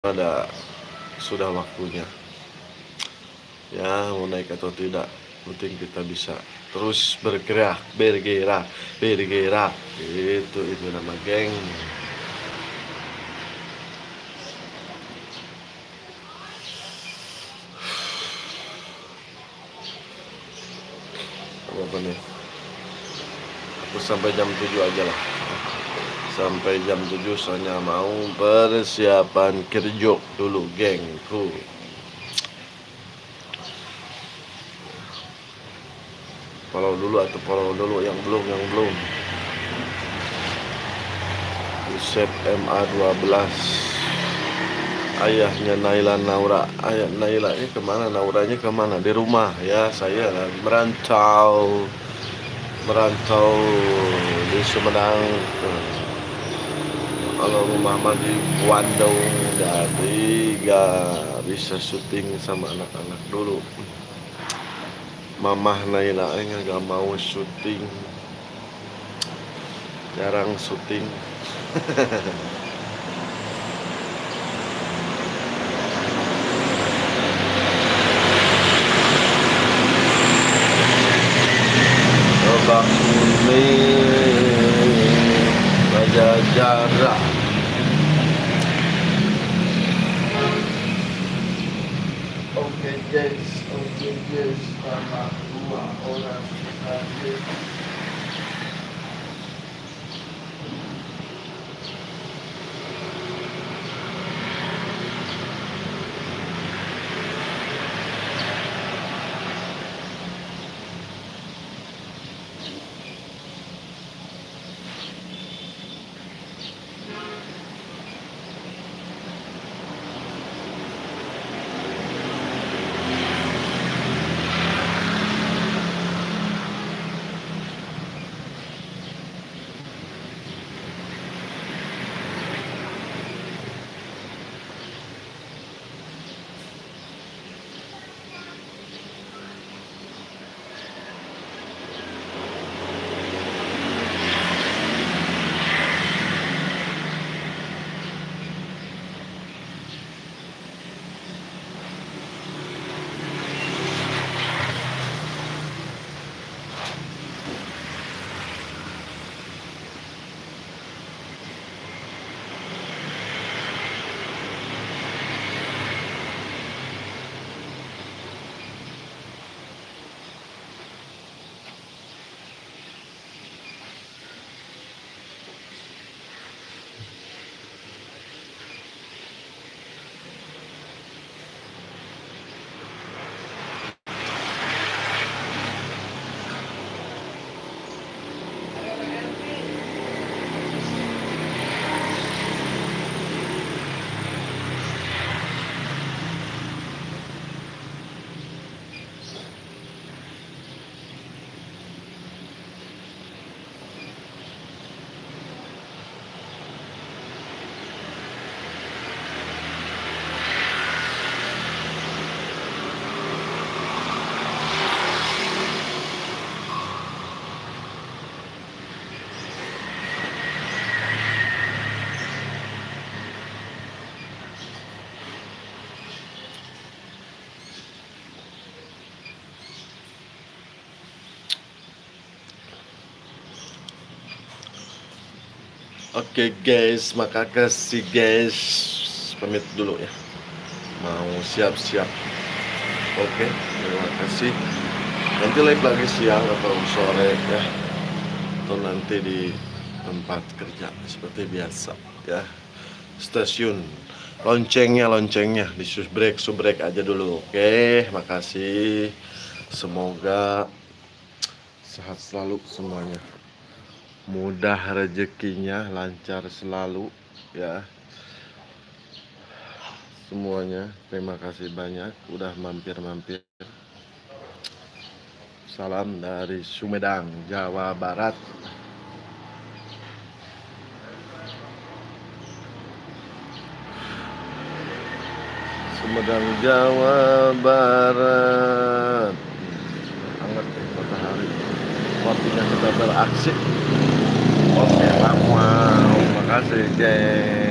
ada sudah waktunya ya, mau naik atau tidak, penting kita bisa terus bergerak itu nama geng. Apa nih, aku sampai jam 7 aja lah, sampai jam 7 soalnya mau persiapan kerja dulu gengku. Follow dulu atau follow dulu yang belum Yusef MA 12, ayahnya Naila Naura. Ayah Naila ini kemana, Nauranya kemana? Di rumah ya, saya merantau di Sumedang. Kalau rumah di Bandung, jadi gak bisa syuting sama anak-anak dulu. Mamah Naila gak mau syuting, jarang syuting. Coba Raja jarak. Oke guys, sama 2 orang hadir. Oke guys, maka kasih guys, pamit dulu ya, mau siap-siap. Oke, terima kasih. Nanti live lagi siang atau sore ya, atau nanti di tempat kerja seperti biasa ya. Stasiun loncengnya di subrek aja dulu. Oke, makasih. Semoga sehat selalu semuanya, mudah rezekinya, lancar selalu ya semuanya. Terima kasih banyak udah mampir. Salam dari Sumedang, Jawa Barat. Sumedang, Jawa Barat. Hangat matahari, waktunya kita beraksi. Oke, wow, makasih geng.